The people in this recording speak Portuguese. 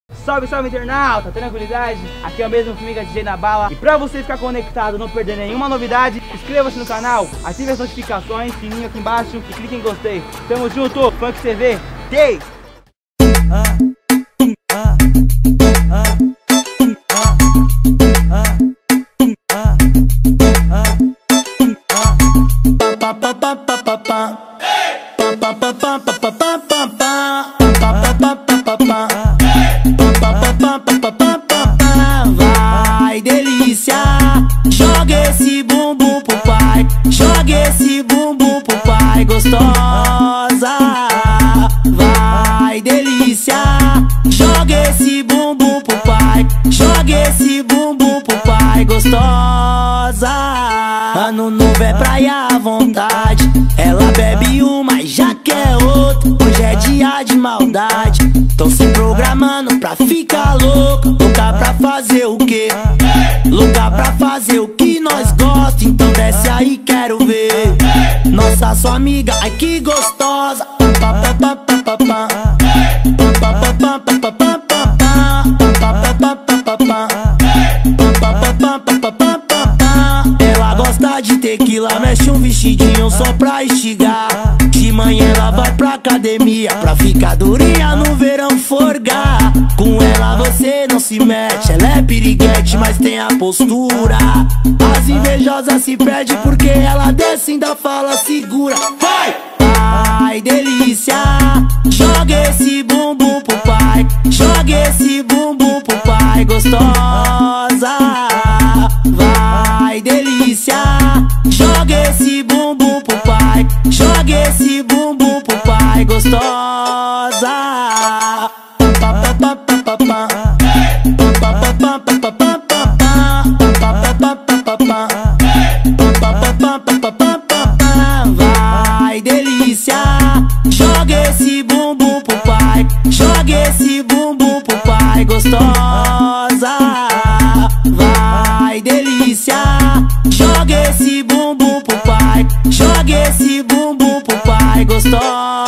Salve, salve internauta, tranquilidade? Aqui é o mesmo Formiga DJ na bala. E pra você ficar conectado, não perder nenhuma novidade, inscreva-se no canal, ative as notificações, sininho aqui embaixo e clique em gostei. Tamo junto, Funk TV, Day! Vai delícia, joga esse bumbum pro pai, joga esse bumbum pro pai, gostosa. Vai delícia, joga esse bumbum pro pai, joga esse bumbum pro pai, gostosa. Ano novo é praia à vontade, ela bebe uma e já quer outra. Hoje é dia de maldade, tô se programando pra ficar louca. Louca pra fazer o quê? Louca pra fazer o que nós gosta. Então desce aí, quero ver. Nossa, sua amiga, ai que gostosa. Ela gosta de tequila, mexe um vestidinho só pra instigar. De manhã ela vai pra academia, pra ficar durinha no verão forgar. Com ela você não se mete, ela é piriguete, mas tem a postura. As invejosas se perdem porque ela desce e ainda fala segura. Vai! Ai, delícia, joga esse bumbum pro pai, joga esse bumbum pro pai, gostosa. Vai, delícia, joga esse bumbum pro pai, joga esse bumbum pro pai, gostosa. Vai delícia, joga esse bumbum pro pai, joga esse bumbum pro pai, gostosa. Vai delícia, joga esse bumbum pro pai, joga esse bumbum pro pai, gostosa.